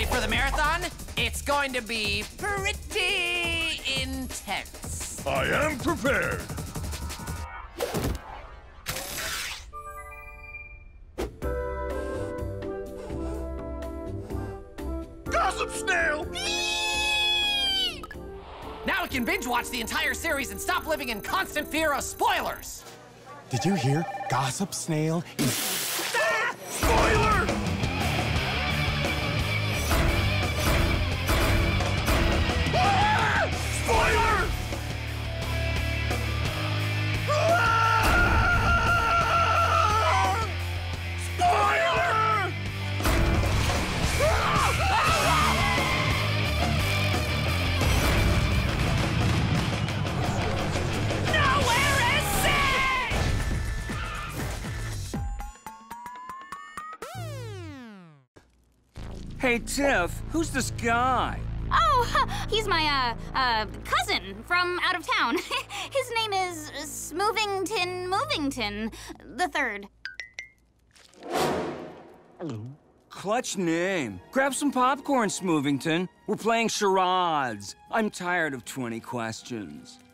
Ready for the marathon? It's going to be pretty intense. I am prepared. Gossip Snail! Now we can binge watch the entire series and stop living in constant fear of spoilers. Did you hear? Gossip Snail is... Spoiler! Spoiler! Spoiler! Nowhere is safe! Hey, Tiff, who's this guy? Oh, he's my, cousin from out of town. His name is Movington the Third. Clutch name. Grab some popcorn, Smoovington. We're playing charades. I'm tired of 20 questions.